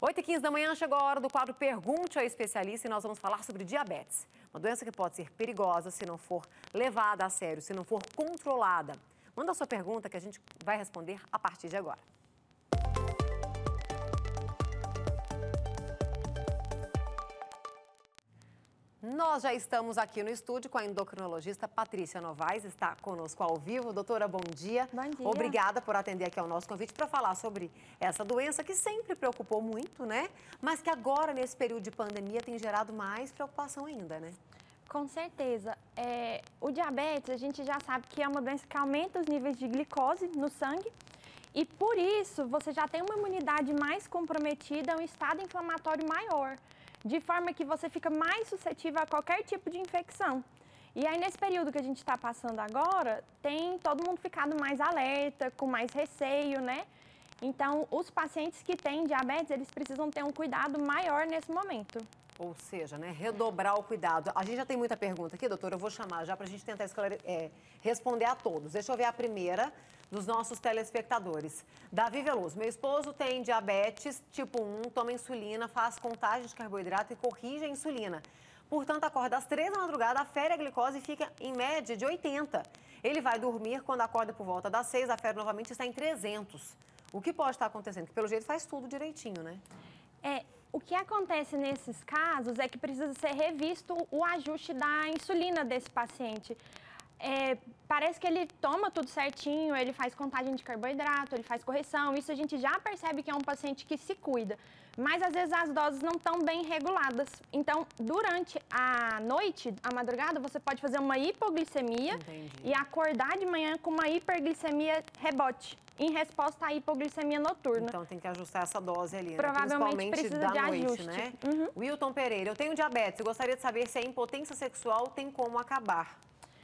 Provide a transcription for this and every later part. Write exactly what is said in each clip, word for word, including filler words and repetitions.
oito e quinze da manhã chegou a hora do quadro Pergunte ao Especialista e nós vamos falar sobre diabetes. Uma doença que pode ser perigosa se não for levada a sério, se não for controlada. Manda a sua pergunta que a gente vai responder a partir de agora. Nós já estamos aqui no estúdio com a endocrinologista Patrícia Novaes, está conosco ao vivo. Doutora, bom dia. Bom dia. Obrigada por atender aqui ao nosso convite para falar sobre essa doença que sempre preocupou muito, né? Mas que agora, nesse período de pandemia, tem gerado mais preocupação ainda, né? Com certeza. É, o diabetes, a gente já sabe que é uma doença que aumenta os níveis de glicose no sangue e, por isso, você já tem uma imunidade mais comprometida, um estado inflamatório maior, de forma que você fica mais suscetível a qualquer tipo de infecção. E aí, nesse período que a gente está passando agora, tem todo mundo ficado mais alerta, com mais receio, né? Então, os pacientes que têm diabetes, eles precisam ter um cuidado maior nesse momento. Ou seja, né, redobrar o cuidado. A gente já tem muita pergunta aqui, doutora, eu vou chamar já para a gente tentar esclare... é, responder a todos. Deixa eu ver a primeira dos nossos telespectadores. Davi Veloso, meu esposo tem diabetes tipo um, toma insulina, faz contagem de carboidrato e corrige a insulina. Portanto, acorda às três da madrugada, afere a glicose e fica em média de oitenta. Ele vai dormir, quando acorda por volta das seis, afere novamente e está em trezentos. O que pode estar acontecendo? Porque pelo jeito faz tudo direitinho, né? É, o que acontece nesses casos é que precisa ser revisto o ajuste da insulina desse paciente. É, parece que ele toma tudo certinho, ele faz contagem de carboidrato, ele faz correção, isso a gente já percebe que é um paciente que se cuida. Mas às vezes as doses não estão bem reguladas. Então, durante a noite, a madrugada, você pode fazer uma hipoglicemia. Entendi. E acordar de manhã com uma hiperglicemia rebote, em resposta à hipoglicemia noturna. Então tem que ajustar essa dose ali, né? Provavelmente precisa da de noite, ajuste. Né? Uhum. Wilton Pereira, eu tenho diabetes e gostaria de saber se a impotência sexual tem como acabar.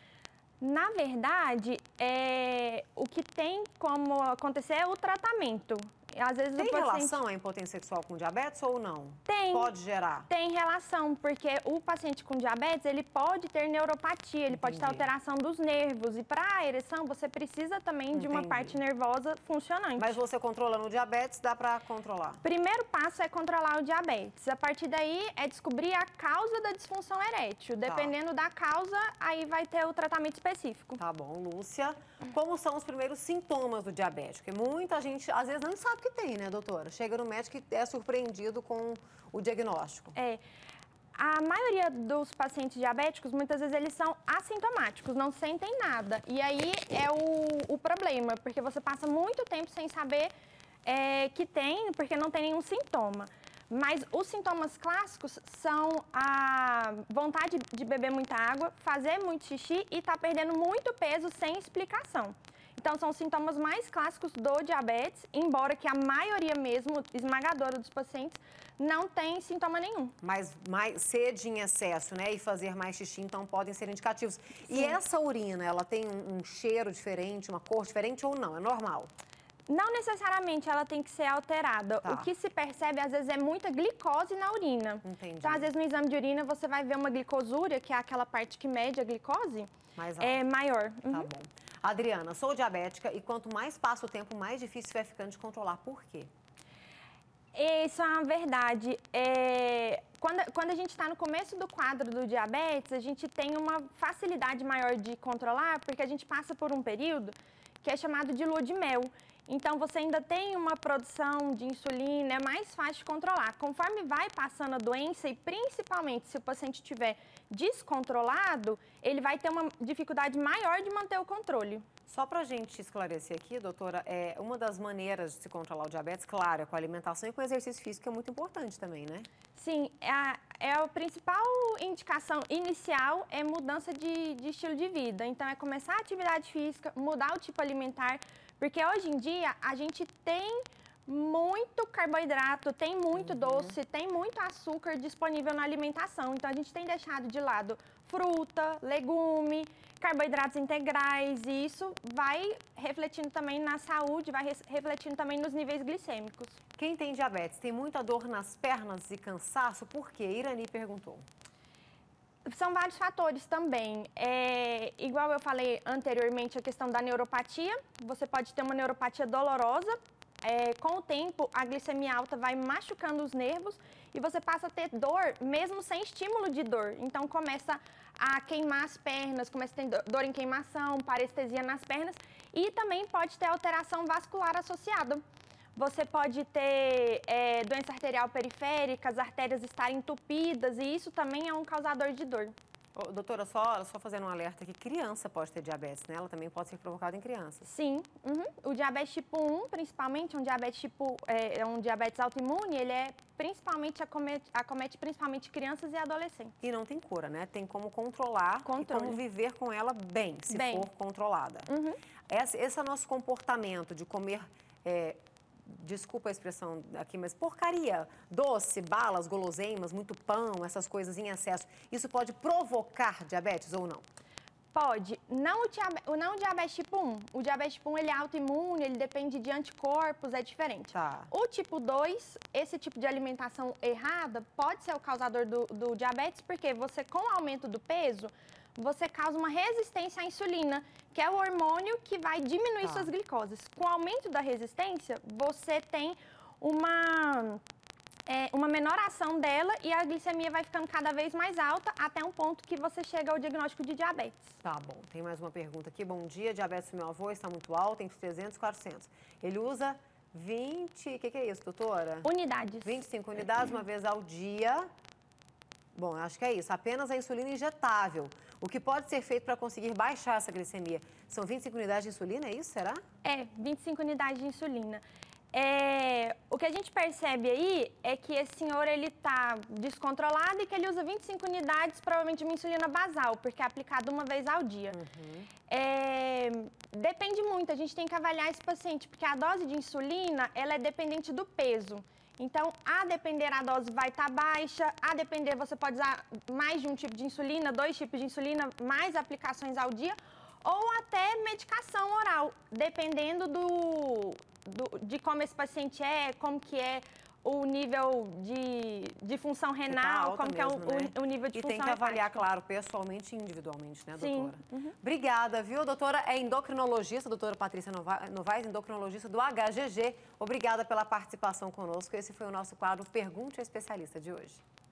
Na verdade, é, o que tem como acontecer é o tratamento. Às vezes tem o paciente... relação a impotência sexual com diabetes ou não? Tem. Pode gerar? Tem relação, porque o paciente com diabetes, ele pode ter neuropatia, ele Entendi. Pode ter alteração dos nervos. E para a ereção, você precisa também Entendi. De uma parte nervosa funcionante. Mas você controlando o diabetes, dá para controlar? Primeiro passo é controlar o diabetes. A partir daí, é descobrir a causa da disfunção erétil. Dependendo tá. Da causa, aí vai ter o tratamento específico. Tá bom. Lúcia, como são os primeiros sintomas do diabetes? Porque muita gente, às vezes, não sabe que tem, né, doutora? Chega no médico e é surpreendido com o diagnóstico. É. A maioria dos pacientes diabéticos, muitas vezes, eles são assintomáticos, não sentem nada. E aí é o, o problema, porque você passa muito tempo sem saber é, que tem, porque não tem nenhum sintoma. Mas os sintomas clássicos são a vontade de beber muita água, fazer muito xixi e estar tá perdendo muito peso sem explicação. Então, são os sintomas mais clássicos do diabetes, embora que a maioria mesmo, esmagadora dos pacientes, não tem sintoma nenhum. Mas mais sede em excesso, né? E fazer mais xixi, então, podem ser indicativos. Sim. E essa urina, ela tem um, um cheiro diferente, uma cor diferente ou não? É normal? Não necessariamente ela tem que ser alterada. Tá. O que se percebe, às vezes, é muita glicose na urina. Entendi. Então, às vezes, no exame de urina, você vai ver uma glicosúria, que é aquela parte que mede a glicose, mais é maior. Uhum. Tá bom. Adriana, sou diabética e quanto mais passa o tempo, mais difícil vai ficando de controlar. Por quê? Isso é uma verdade. É... Quando, quando a gente está no começo do quadro do diabetes, a gente tem uma facilidade maior de controlar, porque a gente passa por um período que é chamado de lua de mel. Então, você ainda tem uma produção de insulina, é mais fácil de controlar. Conforme vai passando a doença e principalmente se o paciente estiver descontrolado, ele vai ter uma dificuldade maior de manter o controle. Só para a gente esclarecer aqui, doutora, é uma das maneiras de se controlar o diabetes, claro, é com a alimentação e com o exercício físico, que é muito importante também, né? Sim, é a, é a principal indicação inicial é mudança de, de estilo de vida. Então, é começar a atividade física, mudar o tipo alimentar, porque hoje em dia a gente tem muito carboidrato, tem muito uhum. doce, tem muito açúcar disponível na alimentação. Então, a gente tem deixado de lado fruta, legume, carboidratos integrais, e isso vai refletindo também na saúde, vai refletindo também nos níveis glicêmicos. Quem tem diabetes tem muita dor nas pernas e cansaço? Por quê? Irani perguntou. São vários fatores também. É, igual eu falei anteriormente, a questão da neuropatia. Você pode ter uma neuropatia dolorosa, é, com o tempo, a glicemia alta vai machucando os nervos e você passa a ter dor, mesmo sem estímulo de dor. Então, começa a queimar as pernas, começa a ter dor em queimação, parestesia nas pernas e também pode ter alteração vascular associada. Você pode ter é, doença arterial periférica, as artérias estarem entupidas e isso também é um causador de dor. Ô, doutora, só, só fazendo um alerta que criança pode ter diabetes, né? Ela também pode ser provocada em crianças. Sim, uhum. O diabetes tipo um, principalmente, um diabetes tipo, é, um diabetes autoimune, ele é principalmente, acomete, acomete principalmente crianças e adolescentes. E não tem cura, né? Tem como controlar Controle. e como viver com ela bem, se bem. for controlada. Uhum. Esse, esse é o nosso comportamento de comer... É, desculpa a expressão aqui, mas porcaria, doce, balas, guloseimas, muito pão, essas coisas em excesso, isso pode provocar diabetes ou não? Pode. Não o, diabetes, não o diabetes tipo um. O diabetes tipo um, ele é autoimune, ele depende de anticorpos, é diferente. Tá. O tipo dois, esse tipo de alimentação errada, pode ser o causador do, do diabetes, porque você, com o aumento do peso, você causa uma resistência à insulina, que é o hormônio que vai diminuir tá. suas glicoses. Com o aumento da resistência, você tem uma, é, uma menor ação dela e a glicemia vai ficando cada vez mais alta, até um ponto que você chega ao diagnóstico de diabetes. Tá bom, tem mais uma pergunta aqui. Bom dia, diabetes do meu avô está muito alto, entre trezentos e quatrocentos. Ele usa vinte, o que, que é isso, doutora? Unidades. vinte e cinco unidades uma vez ao dia. Bom, acho que é isso. Apenas a insulina injetável. O que pode ser feito para conseguir baixar essa glicemia? São vinte e cinco unidades de insulina, é isso? Será? É, vinte e cinco unidades de insulina. É, o que a gente percebe aí é que esse senhor, ele está descontrolado e que ele usa vinte e cinco unidades, provavelmente de uma insulina basal, porque é aplicado uma vez ao dia. Uhum. É, depende muito, a gente tem que avaliar esse paciente, porque a dose de insulina, ela é dependente do peso. Então, a depender a dose vai estar baixa, a depender você pode usar mais de um tipo de insulina, dois tipos de insulina, mais aplicações ao dia, ou até medicação oral, dependendo do, do, de como esse paciente é, como que é o nível de, de função renal, tá como que mesmo, é o, né? o, o nível de e função tem que avaliar, hepática. claro, pessoalmente e individualmente, né, Sim. doutora? Uhum. Obrigada, viu? Doutora é endocrinologista, doutora Patrícia Novaes, endocrinologista do H G G. Obrigada pela participação conosco. Esse foi o nosso quadro Pergunte ao Especialista de hoje.